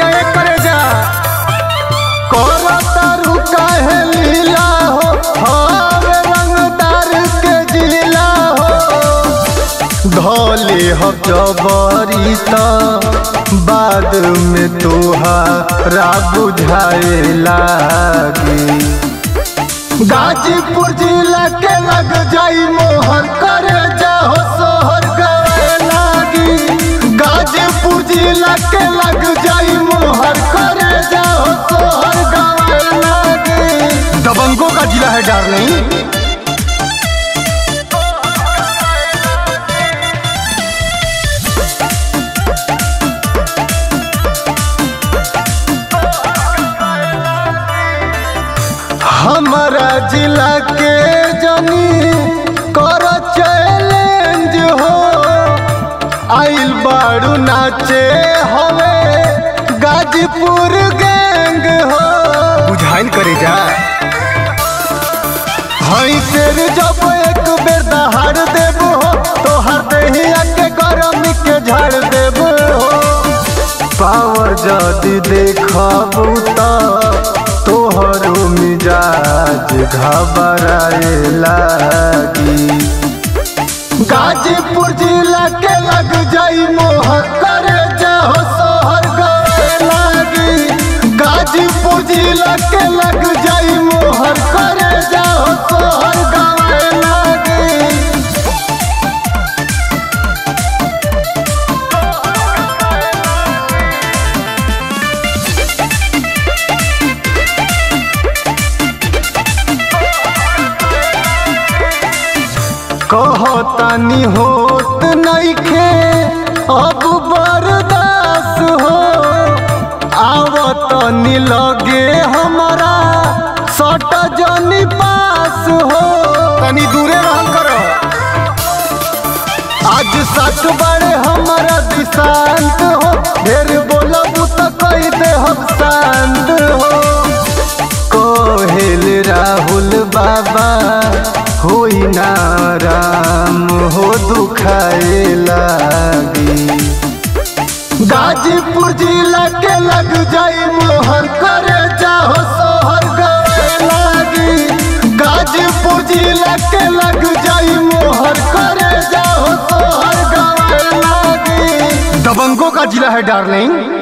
दिया करे जा तारू काहे लीला हो हवे रंगदार के जिला हो धोले हो जबरी त बाद में तोहारा बुझाए लागी गाजीपुर जिला के लग जाई मोहर करे जाओ सोहर गए लागी गाजीपुर जिला के लग जाई मोहर करे जाओ सोहर गए लागी दबंगों का जिला है डार्लिंग। हमारा जिला के जनी कर चैलेंज हो आइल बारू नाचे हवे गाजीपुर गैंग हो बुझाइल करे जा हई तेरे जब एक बेर दहाड़ देव हो तो हर दहिया के गरमी के झाड़ देव हो पावर जदी देखबू तोहरो मिजाज घबराए लागी गाजीपुर जिला के लग जाई मोहर करे जाओ सोहर गए लागी गाजीपुर जिला के लग जाई मोहर करे जाओ सोहर गए लागी। कहतानी होत नइखे अब बर्दाश्त हो आवतनी लगे हमारा सट जनी पास हो तनी दूरे रहल करो आज सच बड़े हमारा दिशांत हो ढेर बोलबू तो कह दे हम शांत हो कोहेल राहुल बाबा होई नाराम हो दुखाए लागी गाजीपुर जिला के लग जाई मोहर करे जाओ सोहर गए लागी गाजीपुर जिला के लग जाई मोहर करे जाओ सोहर गए लागी दबंगों का जिला है डार्लिंग।